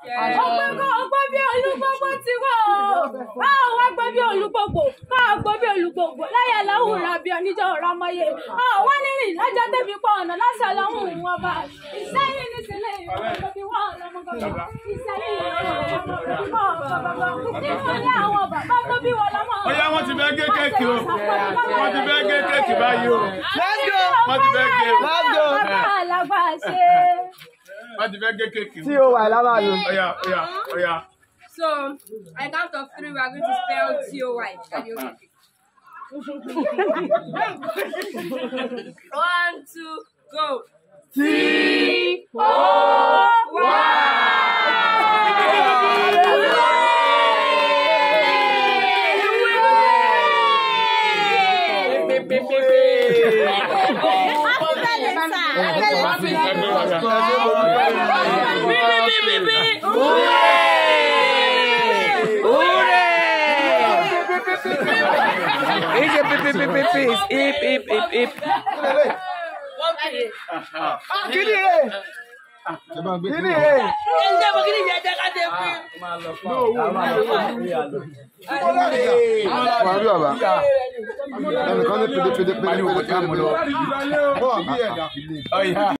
Ọgbọ́n bí olúgbogbo ti wọ̀ ọ́ wá gbọ́ bí olúgbogbo máa gbọ́ bí olúgbogbo láyé lọ́hùn rabi oníjọ́ ọ̀rọ̀mọye wọ́n ní rìn lọ́jọ́ débi pọ̀ ọ̀nà lásán lọ́hùn wọn bá ìsẹ́yìn ní sílẹ̀ ìwọ̀n bí wọ́n lọ́mọgọ́gọ́ ìsẹ́yìn nínú ilé àwọn bàbá tó bí wọn lọ́mọ. Ó yá wọ́n ti fẹ́ gé kéèkì o wọ́n ti fẹ́ gé kéèkì báyìí o wọ́n ti fẹ́ gé o. Wọ́n ti fẹ́ gé kéèkì o. Tí o wà lábàáyò. Ó yá. So, I count of 3, we are going to spell T-O-Y. 1, 2, go. Kini